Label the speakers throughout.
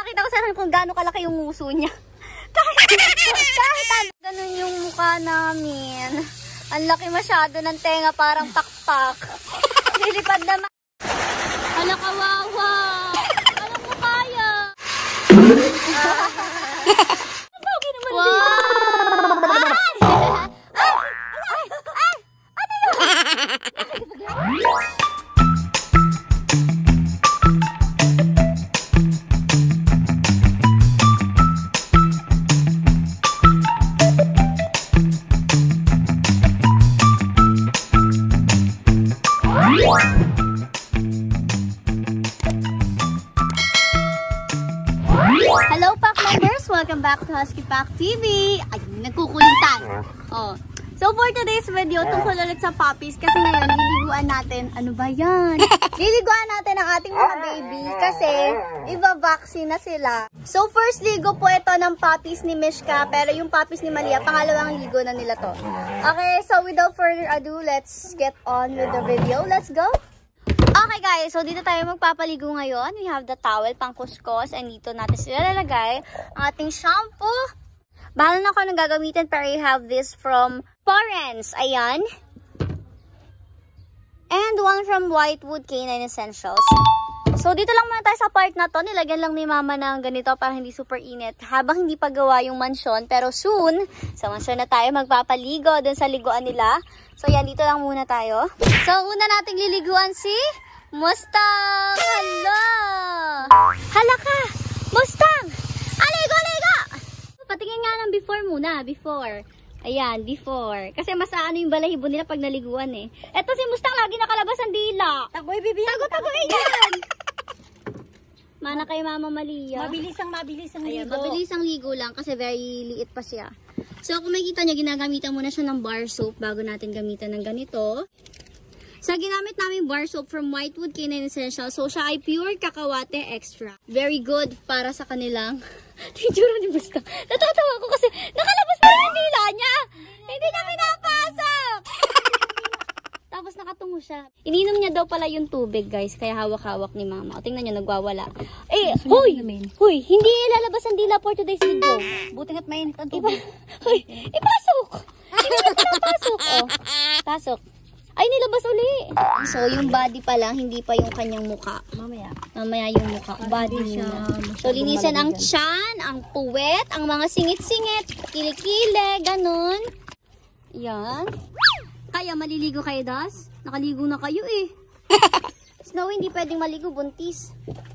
Speaker 1: Ipapakita ko sa akin kung gaano kalaki yung nguso niya. kahit ganun yung mukha namin. Ang laki masyado ng tenga, parang pakpak. Lilipad naman. Hala, kawawa. Anong mo kaya? Wow! Hello Pack members! Welcome back to Husky Pack TV! Ay, nagkukulitan! Oh. So for today's video, tungkol ulit sa puppies kasi ngayon liliguan natin, ano ba yan? Liliguan natin ang ating mga baby kasi iba-vaccine na sila. So first ligo po ito ng puppies ni Mishka, pero yung puppies ni Malia, pangalawang ligo na nila to. Okay, so without further ado, let's get on with the video. Let's go! Okay guys, so dito tayo magpapaligo ngayon. We have the towel, pang kuskus, and dito natin sila lalagay ang ating shampoo. Bahala na ako nang gagamitin, pero I have this from Porens. Ayan. And one from Whitewood Canine Essentials. So dito lang muna tayo sa part na to. Nilagyan lang ni mama ng ganito para hindi super init. Habang hindi pa gawa yung mansyon, pero soon, sa mansyon na tayo magpapaligo dun sa liguan nila. So yan, dito lang muna tayo. So una nating liliguan si Mustang! Hala! Hala ka! Mustang! Aligo-ligo! Patingin nga ng before muna. Before. Ayan, before. Kasi mas ano yung balahibo nila pag naliguan eh. Eto si Mustang lagi nakalabas ang dila.
Speaker 2: Tagoy, bibi.
Speaker 1: Tago-tagoy yan! Mana kay Mama Malia.
Speaker 2: Mabilis ang
Speaker 1: Ayan,
Speaker 2: ligo.
Speaker 1: mabilis ang ligo lang kasi very liit pa siya. So kung makikita niya, ginagamitan muna siya ng bar soap bago natin gamitan ng ganito. So, ginamit namin bar soap from Whitewood Canine Essentials. So, siya ay pure Cacahuate extra. Very good para sa kanilang... Tinjura ni Basta. Natatawa ko kasi nakalabas pa rin yung dila niya. Hindi niya pinapasok. Tapos nakatungo siya. Ininom niya daw pala yung tubig, guys. Kaya hawak-hawak ni Mama. O, tingnan niyo, nagwawala. Eh, huy! Huy! Hindi ilalabas ang dila for today's video.
Speaker 2: Buti nga't mainit ang tubig.
Speaker 1: Huy! Ipasok! Hindi niya pinapasok. O, pasok. Ay, nilabas uli. So, yung body pa lang, hindi pa yung kanyang muka. Mamaya yung muka. Body niya. So, linisan ang tiyan, ang puwet, ang mga singit-singit, kilikili, ganun. Yan. Kaya, maliligo kayo, Das? Nakaligo na kayo eh. Snowy, hindi pwedeng maligo, buntis.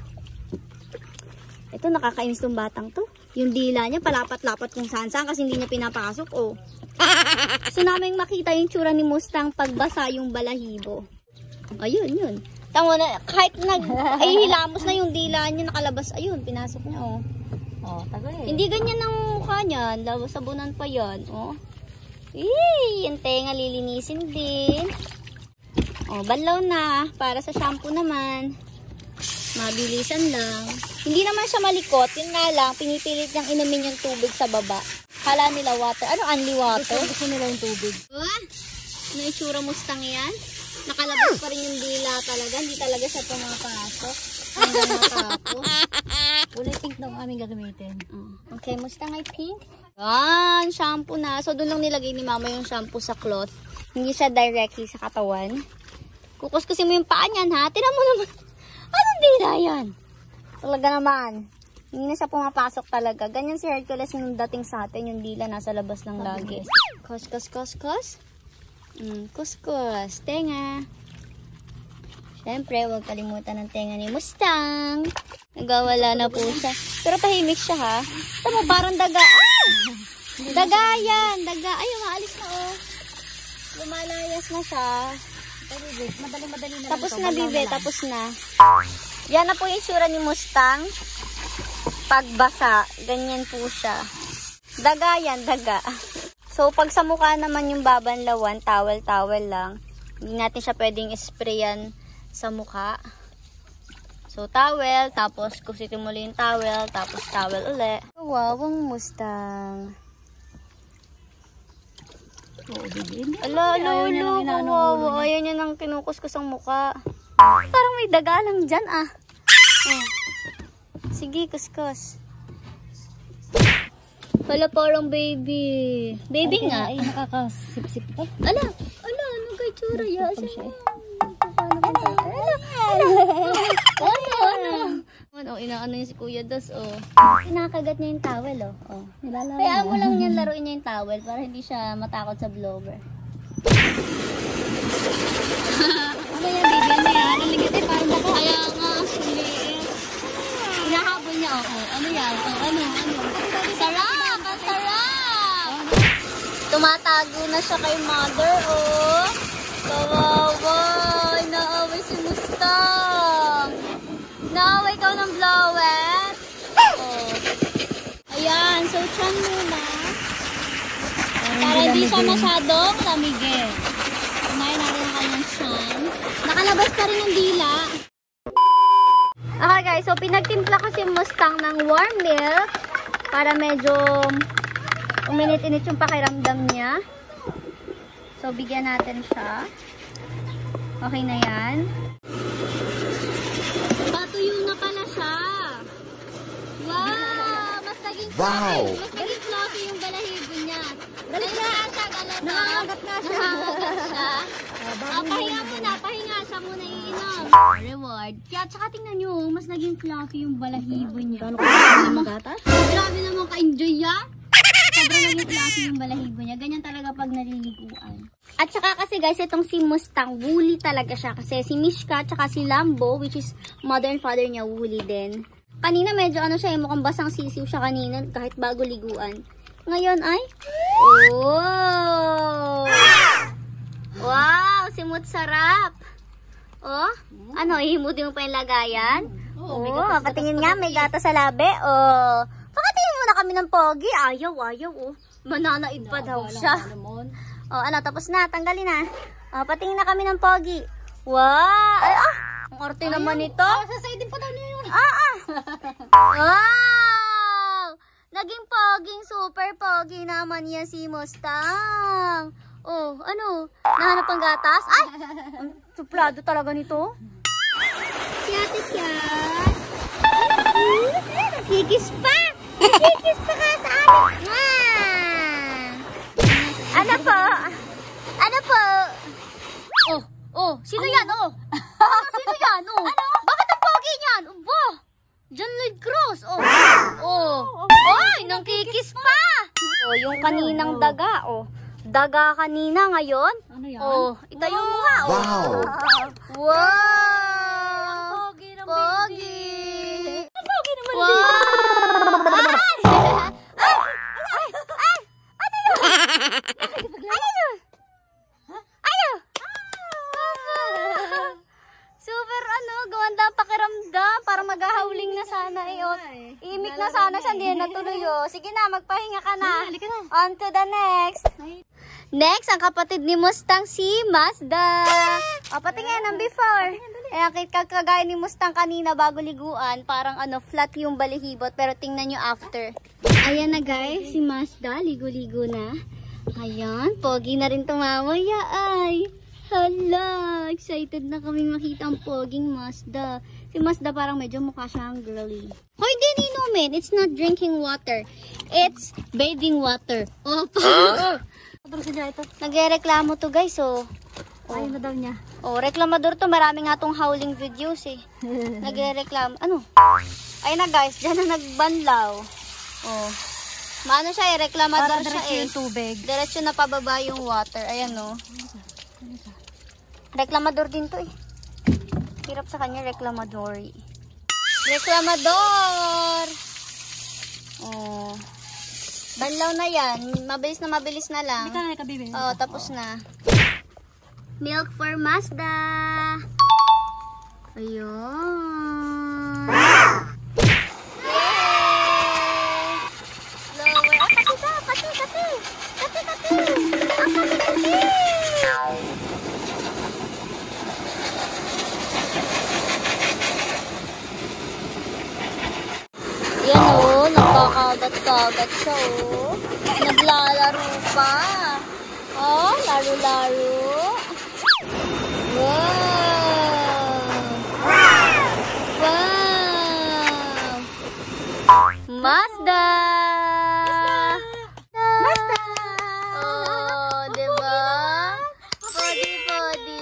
Speaker 1: Ito, nakakainis tong batang to. Yung dila niya, palapat-lapat kung saan-saan kasi hindi niya pinapasok, oh. So namin makita yung tsura ni Mustang pagbasa yung balahibo. Ayun, yun. Tama na, kahit ay hilamos na yung dila niya nakalabas. Ayun, pinasok niya, oh.
Speaker 2: Oh, tagoy.
Speaker 1: Hindi ganyan ang mukha niya. Sabunan pa yan, oh. Eh, yung tenga lilinisin din. Oh, banlaw na. Para sa shampoo naman. Mabilisan lang. Hindi naman siya malikot. Yun nga lang, pinipilit niyang inumin yung tubig sa baba. Kala nila water. Ano, only water?
Speaker 2: Gusto nila yung tubig.
Speaker 1: Ano yung tsura Mustang yan? Nakalabas pa rin yung dila talaga. Hindi talaga siya pumapasok. Hanggang matapos.
Speaker 2: Kulay pink na ang aming gagamitin.
Speaker 1: Okay, Mustang ay pink. Yan, shampoo na. So, doon lang nilagay ni Mama yung shampoo sa cloth. Hindi siya directly sa katawan. Kukuskusin mo yung paa niyan, ha? Tinan mo naman. Anong dila yan? Talaga naman. Hindi na siya pumapasok talaga. Ganyan si Hercules nung dating sa atin. Yung dila nasa labas lang lagi. Kuskus. Kuskus. Tenga. Siyempre, huwag kalimutan ng tenga ni Mustang. Nagwawala na po siya. Pero tahimik siya, ha? Tama, parang daga. Ah! Daga yan. Daga. Ay, umaalis na, oh. Lumalayas na siya.
Speaker 2: Madali na.
Speaker 1: Tapos na, bibe. Tapos na. Yan na po yung tsura ni Mustang. Pagbasa, ganyan po siya. Daga yan, daga. So, pag sa mukha naman yung babanlawan, towel lang. Hindi natin siya pwedeng sprayan sa mukha. So, towel, tapos kusitin mo yung towel, tapos towel uli. Wow, ang Mustang. Ala, kawawa. Ayaw niya nang kinukuskus ang mukha. Parang may daga lang dyan, ah. Sige, kuskus. Wala parang baby. Baby
Speaker 2: Ay,
Speaker 1: nga.
Speaker 2: Ay, nakakasip-sip pa.
Speaker 1: Ala, ano kay tsura? Yasin mo. Ano, inaano niya si Kuya Das, oh. Kinakagat niya yung towel, oh.
Speaker 2: Nilalaro
Speaker 1: Kaya mo lang niyan laruin niya yung towel para hindi siya matakot sa blower. Ano yan, baby? Ano yan? Ang ligit eh, parang baka. Kaya nga, hindi. Hinahabol niya ako. Ano yan? Ano? Sarap! Ang sarap! Tumatago na siya kay mother, oh. Kawawa! Inaaway si Mustang! Inaaway ka ng blower? Oh. Ayan, so chan muna. Para di siya masyadong lamigin. Kumain natin ang kanyang chan. Nakalabas pa rin ang dila. Okay guys, so pinagtimpla ko si Mustang ng warm milk para medyo uminit-init yung pakiramdam niya. So bigyan natin siya. Okay na yan. Patuyo na pala siya. Wow! Mas naging fluffy yung balahibo niya. Galit na siya, galit na. Nangangagat na siya. Pahinga siya muna iinom. Reward. Kaya tsaka tingnan nyo, mas naging fluffy yung balahibo niya. Grabe naman ka-enjoy yan. Sobrang naging fluffy yung balahibo niya. Ganyan talaga pag naliliguan. At saka kasi guys, itong si Mustang, woolly talaga siya. Kasi si Mishka, tsaka si Lambo, which is mother and father niya, woolly din. Kanina medyo ano siya, mukhang basang sisiw siya kanina kahit bago liguan. Ngayon ay, oh! Wow, simut sarap. Oh, ano, ihimutin mo pa yung lagayan? Oh, patingin nga, may gata sa labi. Oh, pakatingin muna kami ng pogi. Ayaw, oh. Mananaid pa daw siya. Oh, ano, tapos na, tanggalin na. Oh, patingin na kami ng pogi. Wow, ay, ang arte naman ito.
Speaker 2: Sasaydin pa daw niya yun.
Speaker 1: Wow! Naging poging, super pogi naman yan si Mustang. Oh, ano? Nahanap ang gatas? Ay! Ang suplado talaga nito. Ate Kat. Kikis pa! Kikis pa ka sa amin. Ano po? Ano po? Oh, sino yan? Oh! Sino yan? Oh! Ano? Bakit ang pogi niyan? Ubo! John Lloyd Cruz! Oh! Oy! Nang kikis pa! Oh, yung kaninang daga, oh. Daga kanina ngayon.
Speaker 2: Ano yan?
Speaker 1: Oh, itayo mo nga, oh.
Speaker 3: Wow!
Speaker 1: Wow!
Speaker 2: Pogi ng
Speaker 1: Pogi!
Speaker 2: Pogi naman.
Speaker 1: Wow! Ay! Ano yun? Ano yun? Ano? Super gawanda pakiramdam. Para maghahawling na sana eh. Oh. Imik na sana siya, hindi na natuloy. Oh. Sige na, magpahinga ka na. On to the next. Next, ang kapatid ni Mustang, si Mazda. O, patingin ang before. Ayan, kagaya ni Mustang kanina bago liguan, parang flat yung balihibot, pero tingnan nyo after. Ayan na guys, si Mazda, ligo-ligo na. Ayan, pogi na rin tumamaya ay. Hala, excited na kami makita ang poging Mazda. Si Mazda parang medyo mukha siyang girly. Hoy, hindi inumin. It's not drinking water. It's bathing water. Oh, nagreklamo to guys, oh.
Speaker 2: Ayaw na daw niya.
Speaker 1: Oh, reklamador to. Marami nga tong howling videos eh. Nagreklamo. Ano? Ayun na guys, dyan na nagbanlaw. Oh. Maano siya eh, reklamador siya eh.
Speaker 2: Yung tubig.
Speaker 1: Diretso na pababa yung water. Ayan oh. Reklamador din to eh. Hirap sa kanya, reklamador. Reklamador! Oh. Banlaw na yan. Mabilis na lang.
Speaker 2: Hindi ka bibi.
Speaker 1: Oh, tapos na. Milk for Mazda. Ayun. Yay! Lower. Ay, kati. Ang kati. Yan o, nagkakagat-kagat siya o. Naglalaro pa. Oh, laro-laro. Wow! Wow! Mazda! Mazda! Oh, diba? Podi.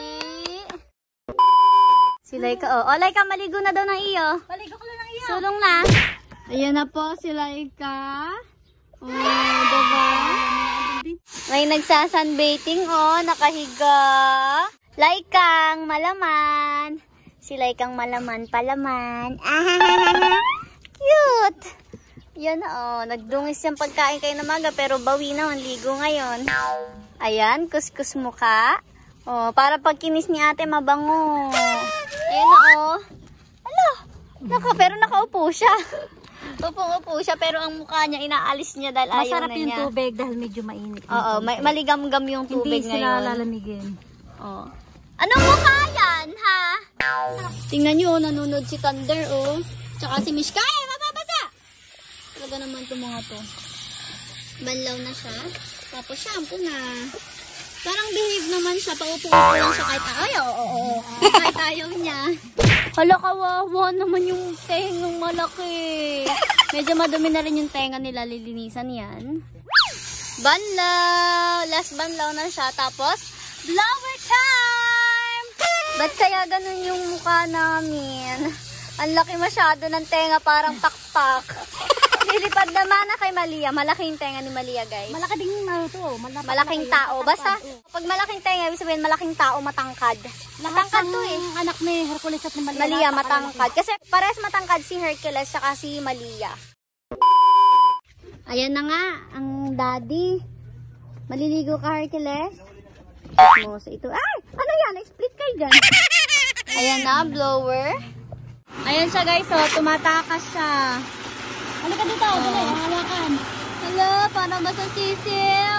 Speaker 1: Si Laika, oh. Oh, Laika, maligo na daw ng iyo.
Speaker 2: Maligo ko lang ng iyo.
Speaker 1: Sulong na. Ayan na po si Laika. Oh, diba? May nagsasunbathing, oh. Nakahiga. Laikang malaman. Si Laikang malaman palaman. Cute! Yan, oh. Nagdungis yung pagkain kayo na maga, pero bawi naman. Ligo ngayon. Ayan, kuskus mukha. Oh, para pag kinis ni ate mabango. Ayan na, oh. Ala, pero nakaupo siya. Upong-upo siya, pero ang mukha niya, inaalis niya dahil ayaw na niya.
Speaker 2: Masarap yung tubig dahil medyo mainit.
Speaker 1: Oo, maligam-gam yung tubig
Speaker 2: hindi
Speaker 1: ngayon.
Speaker 2: sila lalamigin.
Speaker 1: Oh. Anong mukha yan, ha? Tingnan nyo, nanonood si Thunder, oh. Tsaka si Mishka, mababasa! Talaga naman itong mga to. Banlaw na siya. Tapos shampoo na. Parang behave naman siya. Paupo-upo lang siya kahit kahit ayaw niya. Hala, kawawa naman yung tengang malaki. Medyo madumi na rin yung tenga nila. Lilinisan yan. Banlaw! Last banlaw na siya. Tapos, blower time! Ba't kaya ganun yung mukha namin? Ang laki masyado ng tenga, parang pakpak. Lilipad naman na kay Malia. Malaking tenga ni Malia, guys.
Speaker 2: Malaki din to.
Speaker 1: Malaking tao. Basta, pag malaking tenga, ibig sabihin malaking tao, matangkad. Matangkad to eh.
Speaker 2: Anak ni Hercules at ni Malia.
Speaker 1: Malia, matangkad. Kasi parehas matangkad si Hercules saka si Malia. Ayan na nga, ang daddy. Maliligo ka, Hercules? Mo sa ito. Ay! Ano yan? Split kayo dyan. Ayan na, blower. Ayan siya, guys. Oh, tumatakas siya.
Speaker 2: Ano ka dito? Dali, hawakan.
Speaker 1: Hello, paano ba sa sisil?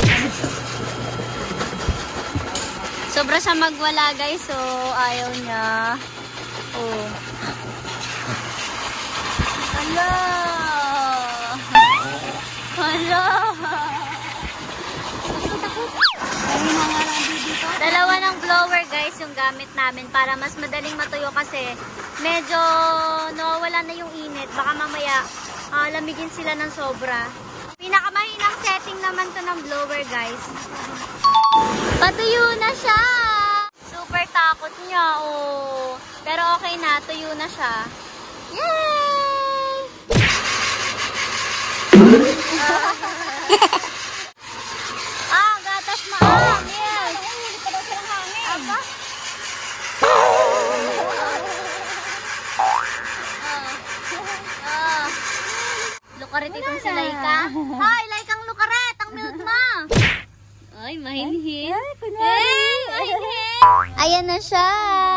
Speaker 1: Sobra siya magwala, guys. So, ayaw niya. Oh. Hello! Hello! Dalawa ng blower, guys, yung gamit namin para mas madaling matuyo kasi medyo nawawala na yung init. Baka mamaya lamigin sila ng sobra. Pinakamahinang setting naman to ng blower, guys. Patuyo na siya! Super takot niya, oh. Pero okay na, tuyo na siya. Yay! Gatas maang! Yes! Aba? Lukaret itong si Laika. Hi, Laikang lukaret! Ang milk mo! Ay, mahinhin. Mahinhin! Ayan na siya!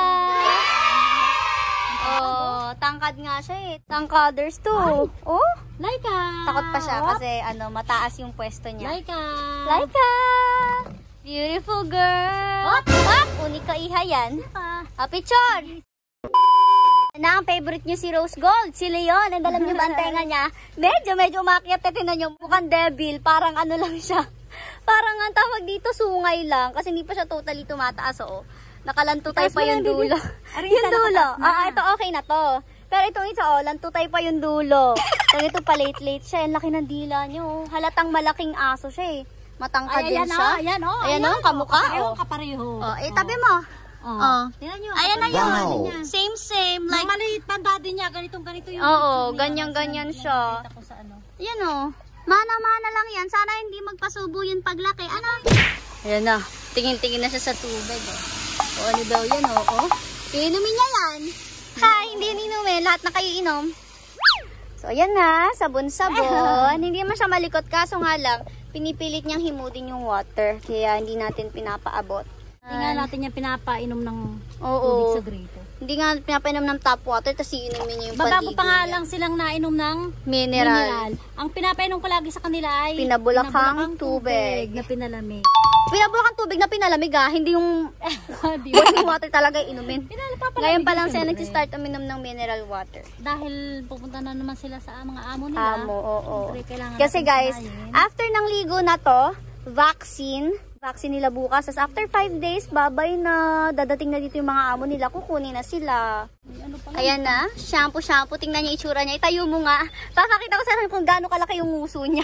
Speaker 1: Oh, tangkad nga siya eh. Tangkaders to. Oh,
Speaker 2: Laika!
Speaker 1: takot pa siya kasi mataas yung pwesto niya.
Speaker 2: Laika!
Speaker 1: Laika! Beautiful girl! Unika iha yan. Picture! Na ang favorite niyo si Rose Gold, si Leon. And alam niyo ba ang tenga niya? Medyo umakyat. Tingnan niyo, mukhang devil. Parang ano lang siya. Parang ang tawag dito, sungay lang. Kasi hindi pa siya totally tumataas, oh. Nakalantutay pa yung dulo. Yung dulo. Ito okay na to. Pero itong isa, oh, lantutay pa yung dulo. So ito pa late siya. Ang laki ng dila niyo, oh. Halatang malaking aso siya, eh. Matangkad din siya.
Speaker 2: Ayan,
Speaker 1: Ayan, kamukha, oh.
Speaker 2: Kapareho.
Speaker 1: Oh, tabi mo. Oh.
Speaker 2: Tingnan nyo.
Speaker 1: Ayan na yun.
Speaker 2: Wow.
Speaker 1: Same. Like,
Speaker 2: maliit pa daddy niya. Ganito yung
Speaker 1: oo, ganyan siya.
Speaker 2: Kita ko sa ano.
Speaker 1: Yan, oh. Mana-mana lang yan. Sana hindi magpasubo yun paglaki. Ano? Ayan na. Tingin-tingin na siya sa tubig, oh. O, ano daw yan, oh. Iinumin niya yan. Ha, hindi inumin. Lahat na kayo inom. So, ayan na. Sabon-sabon. Hindi naman siya malikot. Kaso nga lang, pinipilit niyang himudin yung water. Kaya hindi natin pinapaabot.
Speaker 2: Hindi nga natin yung pinapainom ng
Speaker 1: Oo.
Speaker 2: tubig sa grito.
Speaker 1: Hindi nga pinapainom ng tap water, tapos iinumin niyo yung
Speaker 2: Bago
Speaker 1: paligo
Speaker 2: pa nga
Speaker 1: niya.
Speaker 2: lang silang nainom ng
Speaker 1: Mineral.
Speaker 2: Ang pinapainom ko lagi sa kanila ay
Speaker 1: Pinabulakang tubig.
Speaker 2: na pinalamig.
Speaker 1: Pinabulakang tubig na pinalamig, hindi yung boiling water talaga inumin. Ngayon pa lang siya nagsistart uminom ng mineral water.
Speaker 2: Dahil pupunta na naman sila sa mga amo nila.
Speaker 1: Oo.
Speaker 2: Siyempre, kailangan
Speaker 1: Kasi
Speaker 2: natin
Speaker 1: guys,
Speaker 2: sanayin.
Speaker 1: after ng ligo na to, vaccine, Vaccine nila bukas. Tapos after 5 days, babay na. Dadating na dito yung mga amo nila. Kukunin na sila. Ayan na. Shampoo. Tingnan niyo itsura niya. Itayo mo nga. Papakita ko sa inyo kung gaano kalaki yung nguso niya.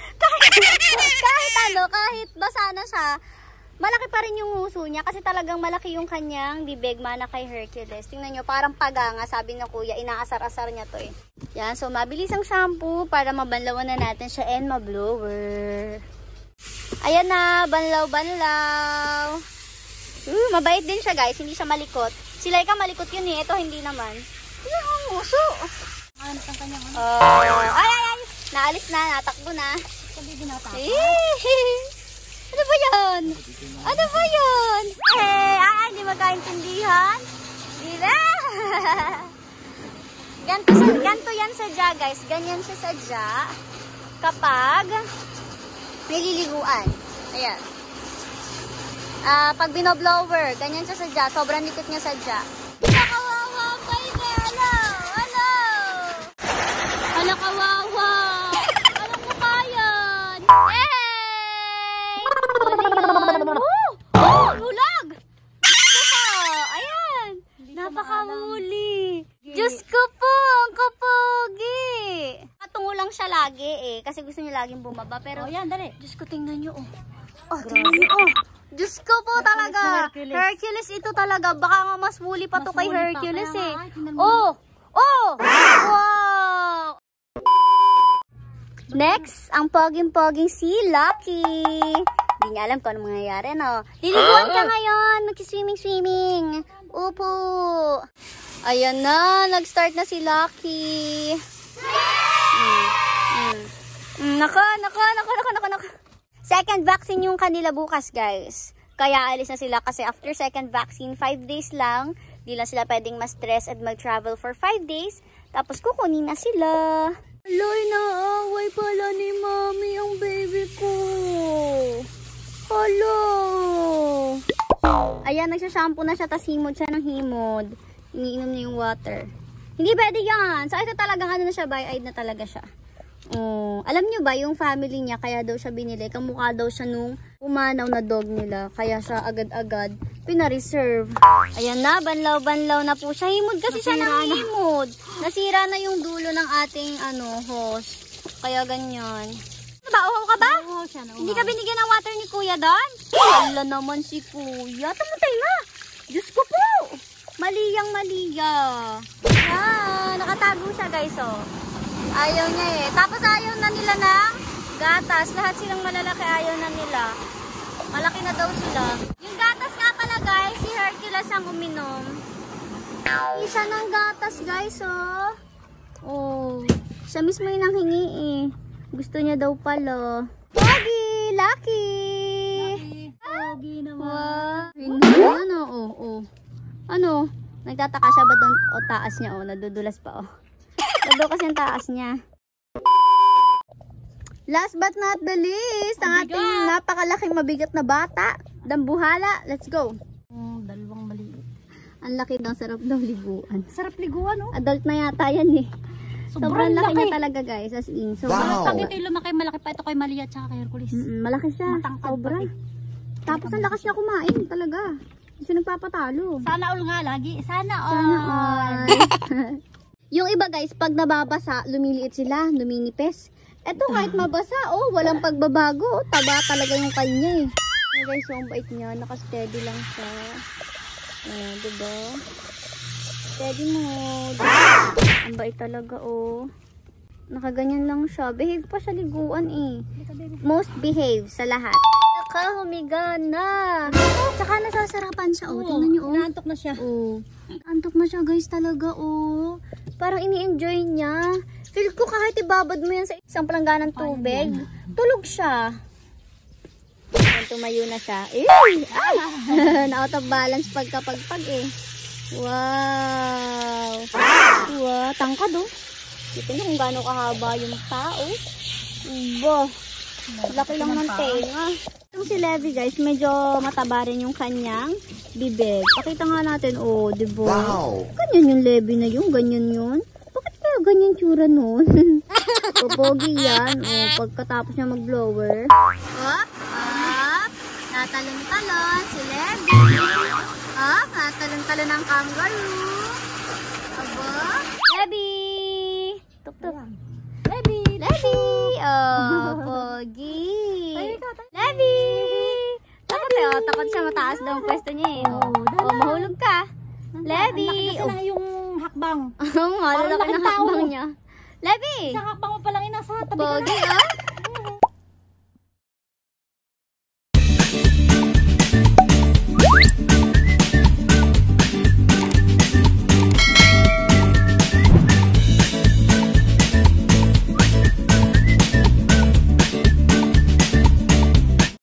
Speaker 1: kahit basa na siya, malaki pa rin yung nguso niya. Kasi talagang malaki yung kanyang bibig, mana kay Hercules. Tingnan niyo, parang paganga. Sabi ng kuya, inaasar-asar niya to eh. Yan. So, mabilis ang shampoo para mabanlawan na natin siya and mablower. Ayan na, banlaw. Mabait din siya guys, hindi siya malikot. Sila ikaw malikot yun eh, ito hindi naman. Ayan ang nguso.
Speaker 2: Ano ang kanyang
Speaker 1: Ay! Naalis na, natakbo na.
Speaker 2: Sabi binata.
Speaker 1: Ano ba yan? Hindi magkaintindihan. Dila! Ganto yan sadya guys, ganyan siya sadya. Kapag nililiguan. Ayan. Pag binoblower, ganyan siya sadya. Sobrang likot niya sadya. Kawawa, baby! Ano? Hala, kawawa! Anong mukha yan? Bulag! Ayan! Napakahuli! Diyos ko po! Ang kapogi! Katungo lang siya lagi eh. Kasi gusto niya laging bumaba. Pero,
Speaker 2: yan, dali.
Speaker 1: Diyos ko, tingnan niyo oh. Tingnan niyo oh. Diyos ko po talaga. Hercules ito talaga. Baka nga mas huli pa to kay Hercules eh. Oh! Wow! Next, ang poging-poging si Lucky. Hindi niya alam kung ano mangyayari, no? Liliguan ka ngayon. Mag-swimming. Upo. Ayan na. Nag-start na si Lucky. Nako. Second vaccine yung kanila bukas, guys. Kaya alis na sila kasi after second vaccine, 5 days lang. Di lang sila pwedeng ma-stress at mag-travel for 5 days. Tapos kukunin na sila. Aloy, naaway pala ni Mami ang baby ko. Hello. Ayan, nagsashampoo na siya. Tas himod siya ng himod. Iniinom niya yung water. Hindi pwede yan. So, ito talagang ano na siya, bi-eyed na talaga siya. Alam nyo ba, yung family niya, kaya daw siya binili. Kamukha daw siya nung umanaw na dog nila. Kaya siya agad-agad pina-reserve. Ayan na, banlaw na po siya. Himod kasi siya ng himod. Nasira na yung dulo ng ating hose. Kaya ganyan. Ano ba, uhaw ka ba?
Speaker 2: Oo, siya na.
Speaker 1: Hindi ka binigyan ng water ni kuya doon? Wala naman si kuya. Tamatay nga. Diyos ko po. Maliyang-maliya. Nakatago siya guys oh. Ayaw niya eh. Tapos ayaw na nila ng gatas. Lahat silang malalaki ayaw na nila. Malaki na daw sila. Yung gatas nga pala guys, si Hercules ang uminom. Isa ng gatas guys oh. Siya mismo yung nanghingi eh. Gusto niya daw pala. Pogi! Lucky!
Speaker 2: Pogi
Speaker 1: Wow.
Speaker 2: naman.
Speaker 1: Ano? Nagtataka siya ba doon? O taas niya nadudulas pa Nado kasi ang taas niya. Last but not the least, ang ating napakalaking mabigat na bata. Dambuhala. Let's go.
Speaker 2: Dalawang maliit.
Speaker 1: Ang laki daw, sarap daw liguan.
Speaker 2: Sarap liguan oh.
Speaker 1: Adult na yata yan eh. Sobrang laki niya talaga guys. As in.
Speaker 2: Wow. Pag ito yung lumaki, malaki pa ito kay Malia at saka kay Hercules.
Speaker 1: Malaki siya. Sobra. Tapos ang lakas niya kumain talaga. Hindi siya nagpapatalo.
Speaker 2: Sana all nga lagi. Sana all.
Speaker 1: Yung iba guys, pag nababasa, lumiliit sila, luminipes. Eto kahit mabasa, walang pagbabago. Taba talaga yung kanya eh. Guys, ang bait niya, naka-steady lang siya. Diba? Steady mode. Ang bait talaga Nakaganyan lang siya. Behave pa siya liguan eh. Most behave sa lahat. Humiga na. Tsaka nasasarapan siya tingnan niyo
Speaker 2: Naantok na siya.
Speaker 1: Antok na siya guys talaga Parang ini-enjoy niya. Feel ko kahit ibabad mo yan sa isang palangganang tubig, tulog siya. Tumayo na siya. Na-out of balance pagkapagpag eh. Wow. Tangkad Kita niyo kung gaano kahaba yung tao. Laki lang ng tenga. Itong si Levi guys, medyo mataba rin yung kanyang bibig. Pakita nga natin, diba? Wow. Ganyan yung Levi na yun, ganyan yun. Bakit kaya ganyan tsura nun? Popogi yan. Pagkatapos niya mag-blower. Up. Natalon-talon si Levi. Ah, natalon-talon ang kangaroo. Aba. Levi! Tuk-tuk. Levi! Levi! Oh, pogi. Levi! Takot siya, mataas daw ang pwesto niya eh. Oh, mahulog ka. Levi!
Speaker 2: Kasi lang yung hakbang.
Speaker 1: Oo nga, lalaki ng hakbang niya. Levi!
Speaker 2: Isang hakbang mo palang inasa tabi ka
Speaker 1: Pogi,
Speaker 2: na.
Speaker 1: oh.